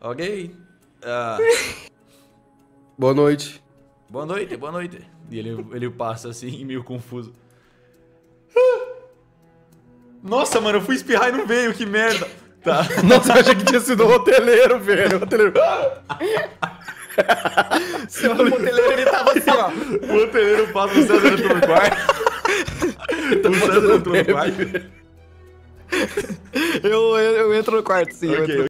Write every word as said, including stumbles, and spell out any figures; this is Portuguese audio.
Ok. Ah, Boa noite. boa noite, boa noite. E ele, ele passa assim, meio confuso. Nossa, mano, eu fui espirrar e não veio, que merda. Tá. Nossa, eu achei que tinha sido o hoteleiro, velho. O hoteleiro. Seu hoteleiro, ele tava assim, ó. O hoteleiro passa, o César entrou no quarto. O César entrou no quarto. Eu, eu, eu entro no quarto, sim. eu Ok, entro